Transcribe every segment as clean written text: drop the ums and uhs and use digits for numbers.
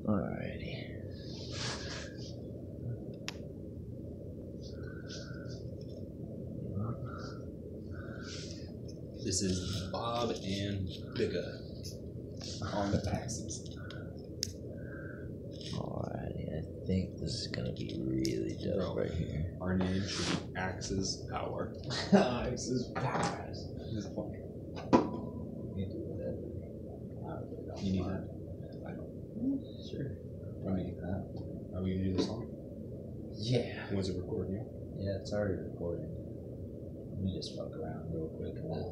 Alrighty. This is Bob and Bigga on the Axes. Alrighty, I think this is gonna be really dope right here. Our name should be Axes Power. Axes Power. This is funny. You do whatever. You need that? Sure. I mean, are we gonna do the song? Yeah. Was it recording you? Yeah, it's already recording. Let me just fuck around real quick and then.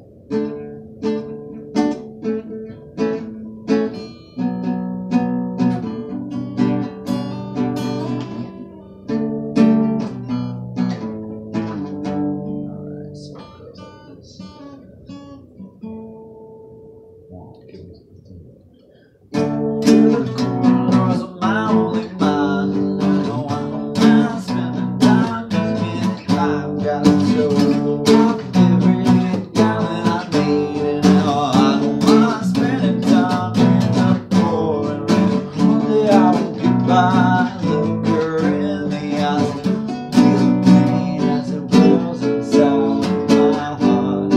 Alright, so it goes like this. The corners of my only mind. I know I don't mind spending time just getting by. Got to show the rock every down that I need. And now I don't mind spending time in the pouring rain. One day I will get by. Look her in the eyes. Feel the pain as it wells inside my heart.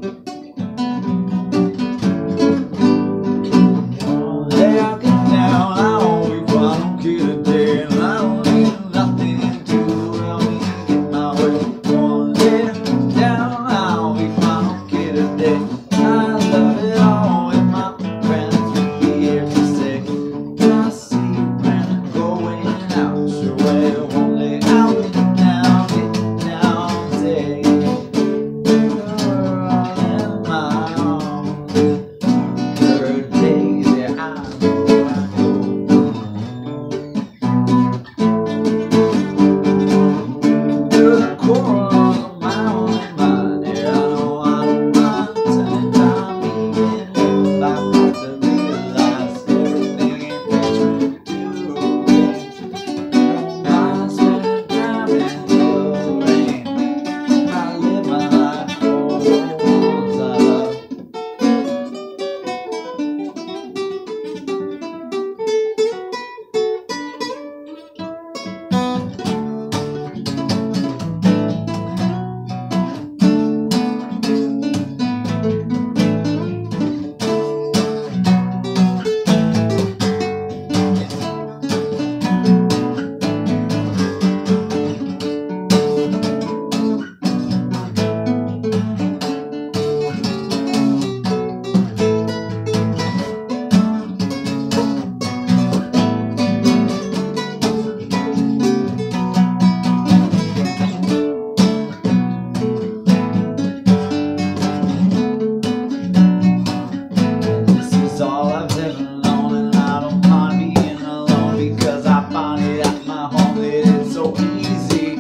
Hey, I get down, I don't weep, I don't care today, and I don't need nothing to help me get my way. One day down, I don't weep, I don't care today. I love it all with my friends would be here to say, I see you planning going out your way. One day I'll get down, say, you're all in my arms. Third days, yeah, I know I go. To the corners of my only mind, yeah, I know I don't mind spending time being if I've got to realize everything ain't meant to do. Don't mind spending time in the rain. I live my life for the ones I love. This is all I've ever known, and I don't mind being alone because I find it at my home that it's so easy.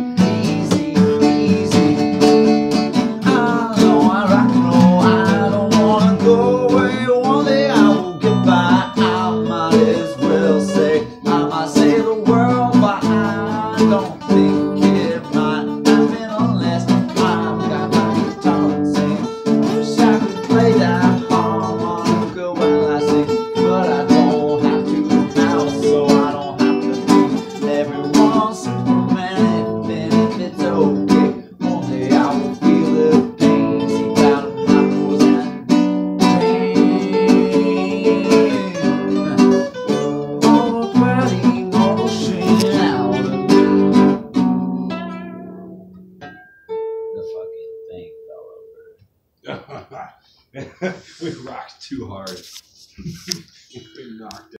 I know I rock and roll, I don't wanna go away. One day I will get by, I might as well say, I might save the world, but I don't think it might happen unless I've got my guitar and sing. Wish I could play that harmonica while I sing, but I don't have to now, so I don't have to be everyone's Superman. If it's okay, one day I will feel the pain, see out of my nose and pain. All the bad emotion out of me. The fucking thing fell over. We rocked too hard. We knocked